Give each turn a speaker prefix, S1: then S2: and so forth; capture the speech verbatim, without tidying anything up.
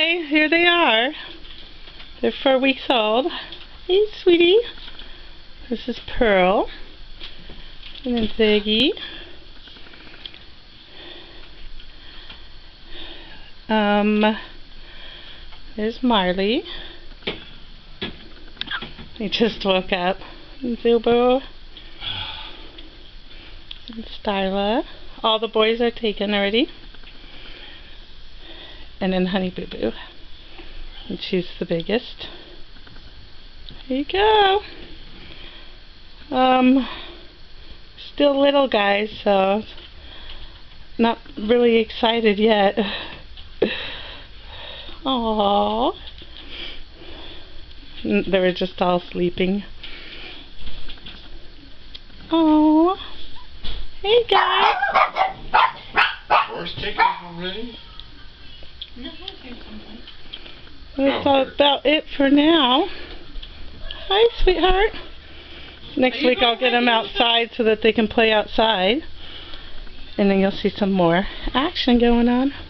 S1: Hi, here they are. They're four weeks old. Hey, sweetie. This is Pearl. And then Ziggy. Um, there's Marley. He just woke up. And Zubo. And Styla. All the boys are taken already. And then Honey Boo Boo. And she's the biggest. Here you go. Um, still little guys, so not really excited yet. Aww. They were just all sleeping. Aww. Hey guys.
S2: Horse taken already?
S1: That's all about it for now. Hi, sweetheart. Next week I'll get them outside so that they can play outside. And then you'll see some more action going on.